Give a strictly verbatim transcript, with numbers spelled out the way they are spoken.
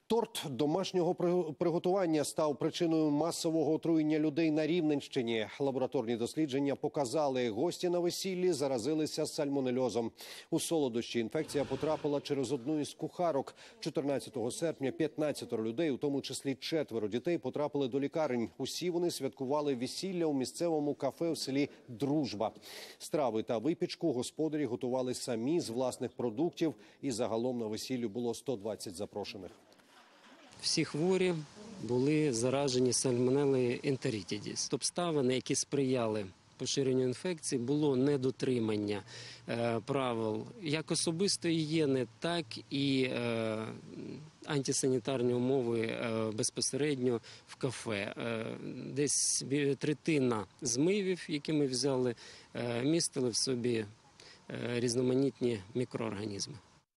Торт домашнього приготування став причиною масового отруєння людей на Рівненщині. Лабораторні дослідження показали, гості на весіллі заразилися сальмонельозом. У солодощі інфекція потрапила через одну із кухарок. чотирнадцятого серпня п'ятнадцять людей, у тому числі четверо дітей, потрапили до лікарень. Усі вони святкували весілля у місцевому кафе в селі Дружба. Страви та випічку господарі готували самі з власних продуктів. І загалом на весіллю було сто двадцять запрошених. Всі хворі були заражені сальмонелою ентерітідіс. Обставини, які сприяли поширенню інфекції, було недотримання е, правил як особистої гігієни, так і е, антисанітарні умови е, безпосередньо в кафе. Е, десь третина змивів, які ми взяли, е, містили в собі е, різноманітні мікроорганізми.